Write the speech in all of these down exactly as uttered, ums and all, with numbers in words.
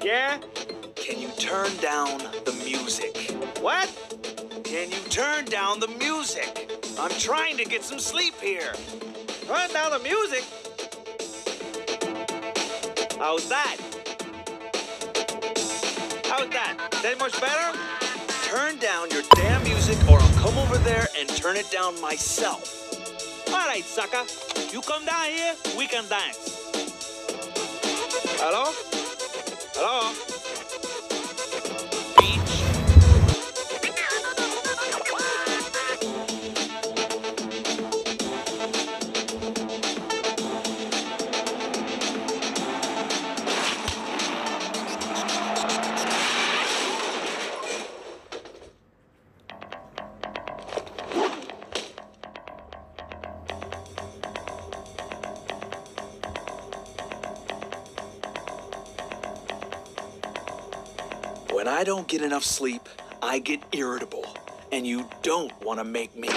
Yeah? Can you turn down the music? What? Can you turn down the music? I'm trying to get some sleep here. Turn down the music? How's that? How's that? That much better? Turn down your damn music or I'll come over there and turn it down myself. All right, sucker. You come down here, we can dance. Hello? Hello? When I don't get enough sleep, I get irritable, and you don't want to make me.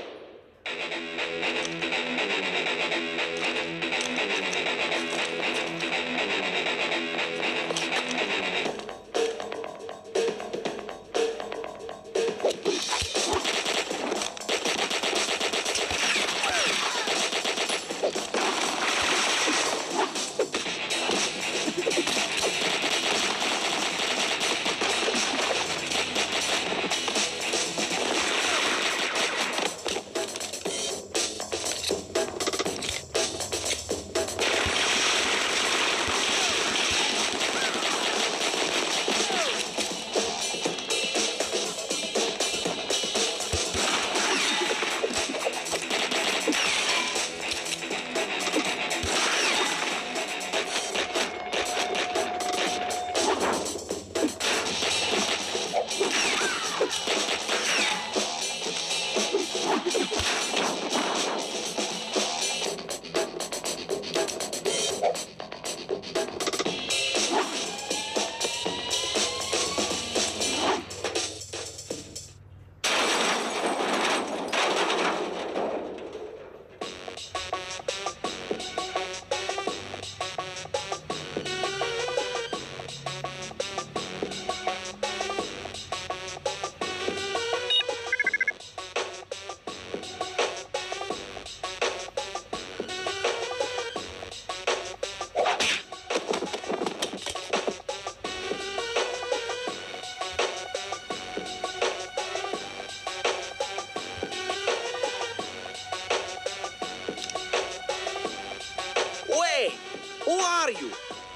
Who are you?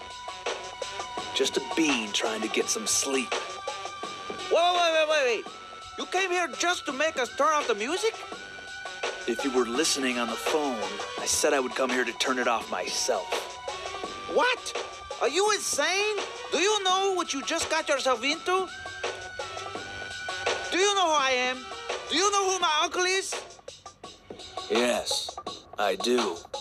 Just a bean trying to get some sleep. Wait, wait, wait, wait, wait. You came here just to make us turn off the music? If you were listening on the phone, I said I would come here to turn it off myself. What? Are you insane? Do you know what you just got yourself into? Do you know who I am? Do you know who my uncle is? Yes, I do.